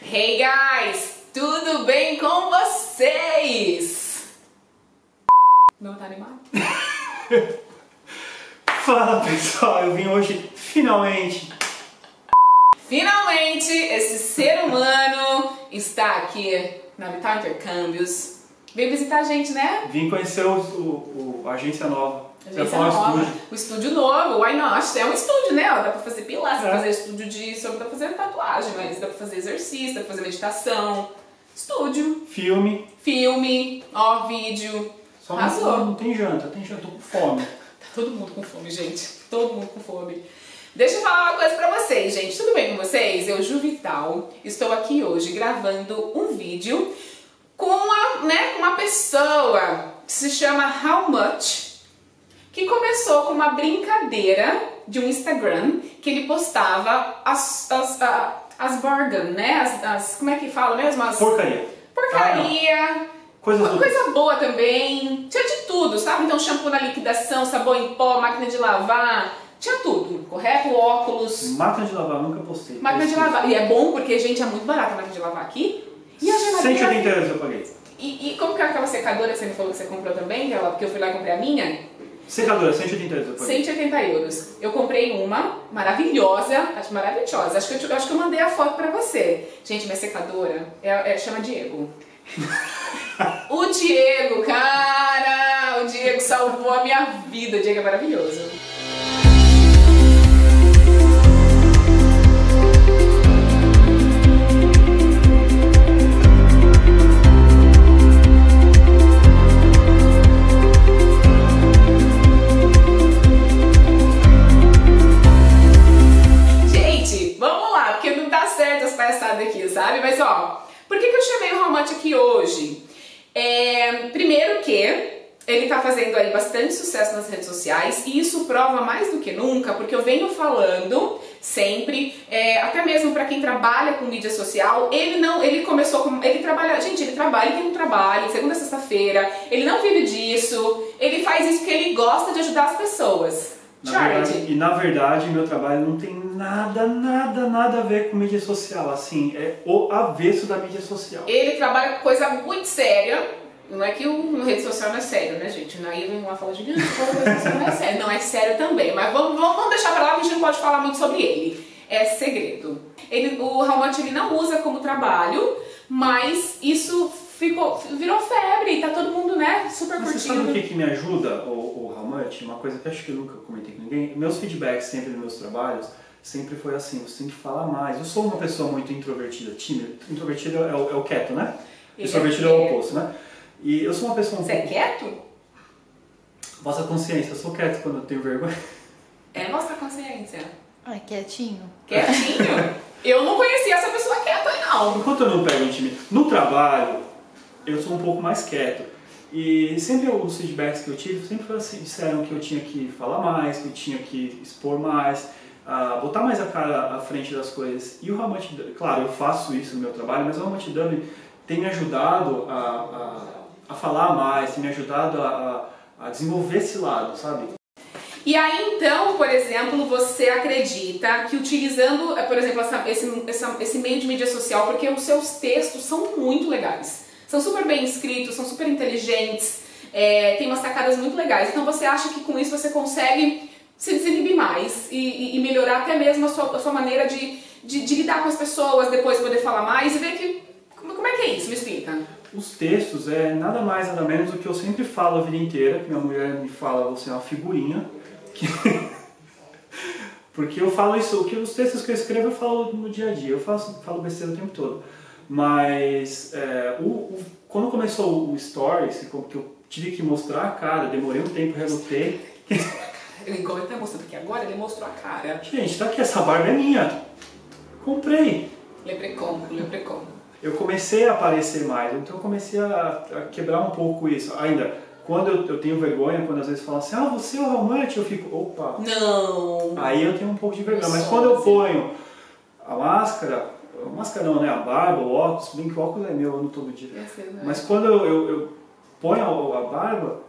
Hey guys, tudo bem com vocês? Não tá animado? Fala pessoal, eu vim hoje finalmente esse ser humano está aqui na Vital Intercâmbios. Veio visitar a gente, né? Vim conhecer a agência nova. O estúdio novo, why not? É um estúdio, né? Dá pra fazer pilates, dá pra fazer estúdio dá pra fazer tatuagem, mas dá pra fazer exercício, dá pra fazer meditação, estúdio, filme, vídeo. Só não tem janta, tô com fome. Tá todo mundo com fome, gente. Todo mundo com fome. Deixa eu falar uma coisa pra vocês, gente. Tudo bem com vocês? Eu, Ju Vital, estou aqui hoje gravando um vídeo com uma pessoa que se chama How Much, que começou com uma brincadeira de um Instagram que ele portava as bargain, né? Como é que fala mesmo? Porcaria. Coisa boa também. Tinha de tudo, sabe? Então shampoo na liquidação, sabão em pó, máquina de lavar, tinha tudo, correto? Óculos. Máquina de lavar, nunca postei. Máquina de lavar. E é bom porque, gente, é muito barato a máquina de lavar aqui. E a geladeira... 180 euros eu paguei. E como que é aquela secadora que você me falou que você comprou também? Porque eu fui lá e comprei a minha? Secadora, 180 euros eu paguei. 180 euros. Eu comprei uma maravilhosa, acho maravilhosa. Acho que eu mandei a foto pra você. Gente, minha secadora chama Diego. O Diego, cara! O Diego salvou a minha vida. O Diego é maravilhoso. Aqui, sabe? Mas ó, por que eu chamei o How Much aqui hoje? Primeiro que ele tá fazendo aí bastante sucesso nas redes sociais e isso prova mais do que nunca, porque eu venho falando sempre, até mesmo para quem trabalha com mídia social, ele tem um trabalho, segunda a sexta-feira, ele não vive disso, ele faz isso porque ele gosta de ajudar as pessoas. Na verdade, meu trabalho não tem nada a ver com mídia social, assim, é o avesso da mídia social. Ele trabalha com coisa muito séria, não é que o rede social não é sério, né, gente? Aí vem lá falar de rede social não é sério, não é sério também, mas vamos deixar pra lá que a gente não pode falar muito sobre ele, é segredo. O How Much ele não usa como trabalho, mas isso virou febre e tá todo mundo, né, super curtindo. Você sabe o que me ajuda, o How Much? Uma coisa que acho que eu nunca comentei com ninguém. Meus feedbacks sempre nos meus trabalhos sempre foi assim, você tem que falar mais. Eu sou uma pessoa muito introvertida, tímida. Introvertida é o quieto, né? Extrovertido é o oposto, né? E eu sou uma pessoa... Você é quieto? Vossa consciência, eu sou quieto quando eu tenho vergonha. É vossa consciência. Ai, quietinho. Quietinho? Eu não conhecia essa pessoa quieta, não. Enquanto eu não pego intimidade. No trabalho, eu sou um pouco mais quieto. E sempre os feedbacks que eu tive, sempre disseram que eu tinha que falar mais, que eu tinha que expor mais, botar mais a cara à frente das coisas. E o How Much, claro, eu faço isso no meu trabalho, mas o How Much W tem me ajudado a falar mais, tem me ajudado a desenvolver esse lado, sabe? E aí então, por exemplo, você acredita que utilizando, por exemplo, esse meio de mídia social, porque os seus textos são muito legais, são super bem escritos, são super inteligentes, tem umas sacadas muito legais, então você acha que com isso você consegue se desinibir mais e melhorar até mesmo a sua maneira de lidar com as pessoas, depois poder falar mais e ver que... Como é que é isso? Me explica. Os textos é nada mais nada menos do que eu sempre falo a vida inteira, que minha mulher me fala, você é uma figurinha. Porque eu falo isso, os textos que eu escrevo eu falo no dia a dia, eu falo besteira o tempo todo. Mas quando começou o Stories, que eu tive que mostrar a cara, demorei um tempo, relutei. Igual ele tá mostrando aqui agora, ele mostrou a cara. Gente, tá aqui, essa barba é minha. Comprei. Leprecon. Eu comecei a aparecer mais, então eu comecei a quebrar um pouco isso. Ainda, quando eu tenho vergonha, quando às vezes falam assim, você é o How Much, eu fico, opa. Não. Aí eu tenho um pouco de vergonha, mas quando eu ponho a máscara não, né, a barba, o óculos, bem que o óculos é meu, eu não todo dia. Mas quando eu ponho a barba,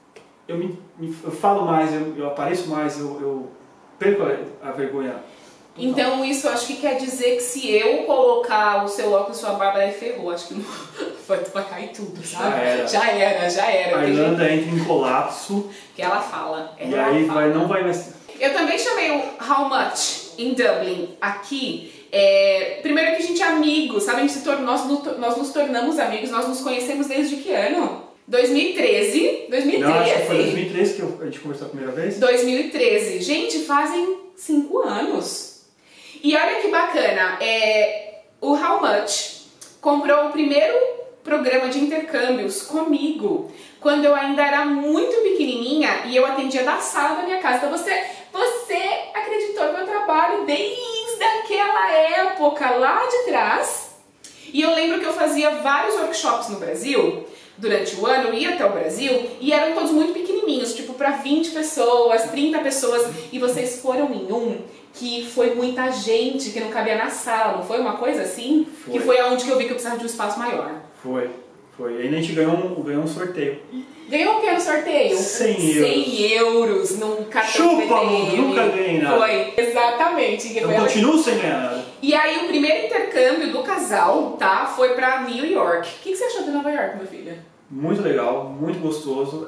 eu falo mais, eu apareço mais, eu perco a vergonha Então isso acho que quer dizer que se eu colocar o seu óculos e sua barba, aí ferrou. Acho que vai cair tudo, sabe? Já era. A Irlanda entra em colapso. Que ela fala. E aí não vai mais... Eu também chamei o How Much em Dublin aqui. Primeiro que a gente é amigo, sabe? Nós nos tornamos amigos, nós nos conhecemos desde que ano? 2013. Não, acho que foi 2013 que a gente conversou a primeira vez. 2013. Gente, fazem 5 anos. E olha que bacana, o How Much comprou o primeiro programa de intercâmbios comigo, quando eu ainda era muito pequenininha e eu atendia da sala da minha casa. Então você acreditou no meu trabalho desde aquela época lá de trás. E eu lembro que eu fazia vários workshops no Brasil, durante o ano, eu ia até o Brasil, e eram todos muito pequenininhos, tipo para 20 pessoas, 30 pessoas, e vocês foram em um que foi muita gente, que não cabia na sala, não foi uma coisa assim? Foi. Que foi aonde que eu vi que eu precisava de um espaço maior. Foi. E aí a gente ganhou um sorteio. Ganhou o que no sorteio? 100 euros. Num cartão Chupa, mundo, nunca ganhei nada. Foi, exatamente. Eu continuo sem ganhar nada. E aí o primeiro intercâmbio do casal, tá, foi pra New York. O que você achou de Nova York, meu filho? Muito legal, muito gostoso.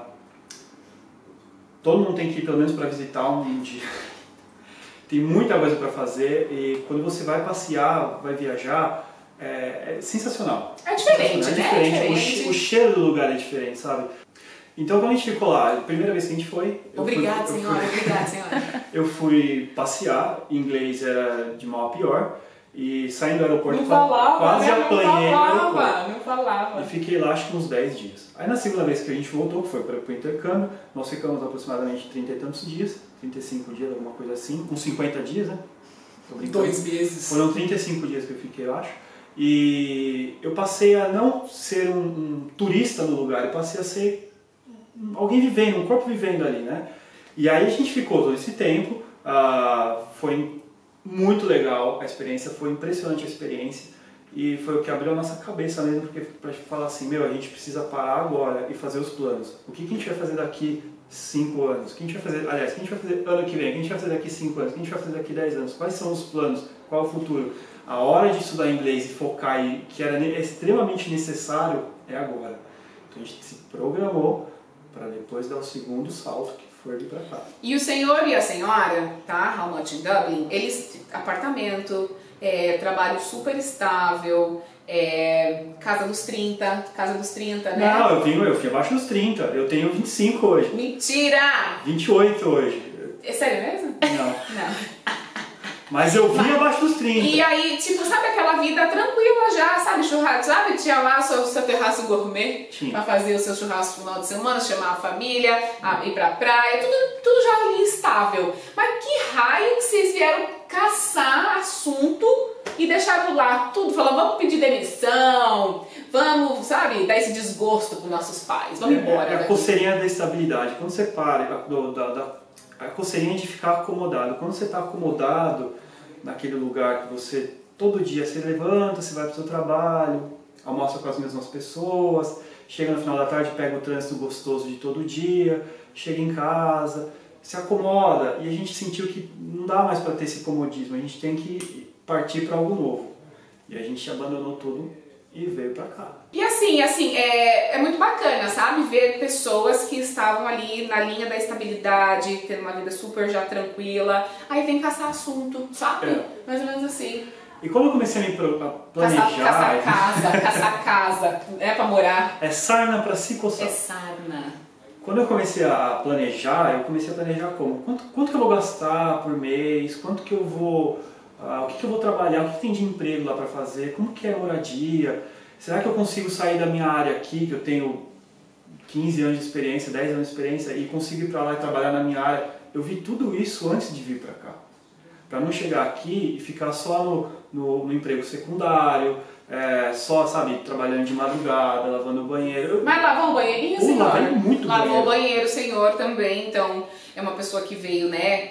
Todo mundo tem que ir pelo menos para visitar um dia. Tem muita coisa para fazer e quando você vai passear, vai viajar, é sensacional. É diferente, né? É diferente. O cheiro do lugar é diferente, sabe? Então quando a gente ficou lá, a primeira vez que a gente foi... Obrigada, senhora. Eu fui passear, em inglês era de mal a pior, e saindo do aeroporto quase apanhei no aeroporto. Não falava. E fiquei lá acho que uns 10 dias. Aí na segunda vez que a gente voltou, que foi para o intercâmbio, nós ficamos aproximadamente 30 e tantos dias, 35 dias, alguma coisa assim, uns 50 dias, né? 2 meses. Foram 35 dias que eu fiquei, eu acho. E eu passei a não ser um turista no lugar, eu passei a ser alguém vivendo, um corpo vivendo ali, né? E aí a gente ficou todo esse tempo, foi muito legal a experiência, foi impressionante a experiência e foi o que abriu a nossa cabeça mesmo, porque pra falar assim, a gente precisa parar agora e fazer os planos. O que a gente vai fazer daqui 5 anos? O que a gente vai fazer, aliás, o que a gente vai fazer ano que vem? O que a gente vai fazer daqui 5 anos? O que a gente vai fazer daqui 10 anos? Quais são os planos? Qual é o futuro? A hora de estudar inglês e focar em que era extremamente necessário é agora. Então a gente se programou para depois dar o segundo salto, que foi vir para cá. E o senhor e a senhora, tá? How Much in Dublin, eles, apartamento, trabalho super estável, casa dos 30, né? Não, eu fui abaixo dos 30, eu tenho 25 hoje. Mentira! 28 hoje. É sério mesmo? Não. Mas eu vim abaixo dos 30. E aí, tipo, sabe aquela vida tranquila já, sabe? Churrasco, sabe? Tinha lá seu terraço gourmet pra fazer o seu churrasco no final de semana, chamar a família, ir pra praia, tudo já ali estável. Mas que raio que vocês vieram caçar assunto e deixaram lá tudo? Falaram, vamos pedir demissão, vamos, sabe, dar esse desgosto pros nossos pais, vamos embora. É a coceirinha da estabilidade. Quando você para a coceirinha de ficar acomodado. Quando você está acomodado naquele lugar que você todo dia se levanta, você vai para o seu trabalho, almoça com as mesmas pessoas, chega no final da tarde, pega o trânsito gostoso de todo dia, chega em casa, se acomoda, e a gente sentiu que não dá mais para ter esse comodismo, a gente tem que partir para algo novo. E a gente abandonou tudo e veio pra cá. E assim, é muito bacana, sabe? Ver pessoas que estavam ali na linha da estabilidade, tendo uma vida super já tranquila, aí vem caçar assunto, sabe? Mais ou menos assim. E quando eu comecei a me planejar... Caçar casa, pra morar. É sarna pra se coçar. É sarna. Quando eu comecei a planejar, como? Quanto que eu vou gastar por mês? Quanto que eu vou... o que eu vou trabalhar? O que tem de emprego lá para fazer? Como que é a moradia? Será que eu consigo sair da minha área aqui, que eu tenho 15 anos de experiência, 10 anos de experiência, e consigo ir para lá e trabalhar na minha área? Eu vi tudo isso antes de vir para cá. Para não chegar aqui e ficar só no emprego secundário, só, sabe, trabalhando de madrugada, lavando o banheiro. Mas lavou o banheirinho, senhor? Lavei muito Lavou o banheiro, senhor, também. Então, é uma pessoa que veio, né,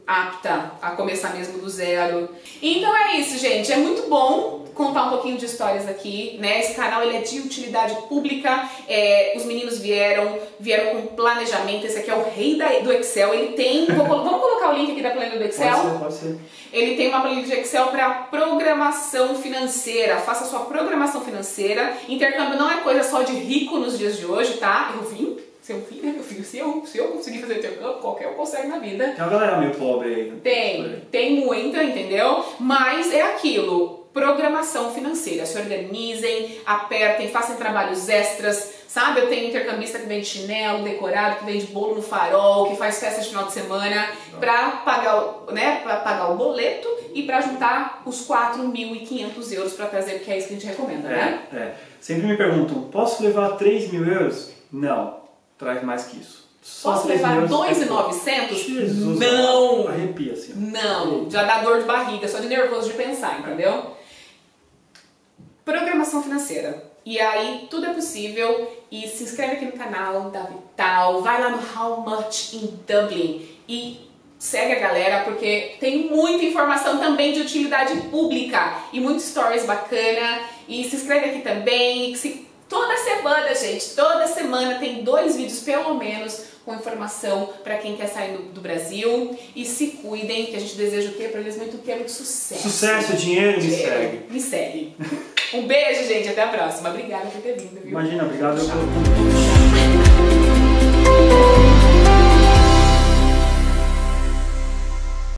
apta a começar mesmo do zero. Então é isso, gente. É muito bom contar um pouquinho de histórias aqui, né? Esse canal ele é de utilidade pública. Os meninos vieram com planejamento. Esse aqui é o rei do Excel. Ele tem... Vamos colocar o link aqui da planilha do Excel? Pode ser. Ele tem uma planilha de Excel para programação financeira. Faça sua programação financeira. Intercâmbio não é coisa só de rico nos dias de hoje, tá? Eu vim, né, meu filho? Se eu conseguir fazer intercâmbio, qualquer um consegue na vida. Tem uma galera meio pobre aí. Tem muita, entendeu? Mas é aquilo. Programação financeira. Se organizem, apertem, façam trabalhos extras, sabe? Eu tenho intercambista que vende chinelo decorado, que vende bolo no farol, que faz festa de final de semana para pagar o boleto e para juntar os 4.500 euros para trazer, que é isso que a gente recomenda, né? Sempre me perguntam, posso levar 3.000 euros? Não, traz mais que isso. Posso levar 2.900? Não! Arrepia assim. Não, já dá dor de barriga, só de nervoso de pensar, entendeu? Programação financeira. E aí, tudo é possível. E se inscreve aqui no canal da Vital, vai lá no How Much in Dublin e segue a galera, porque tem muita informação também de utilidade pública e muitos stories bacana. E se inscreve aqui também. Toda semana, gente, toda semana tem 2 vídeos pelo menos com informação para quem quer sair do Brasil. E se cuidem, que a gente deseja o quê para eles? Muito sucesso. Sucesso, dinheiro, me segue. Me segue. Um beijo, gente, até a próxima. Obrigada por ter vindo, viu? Imagina, obrigado.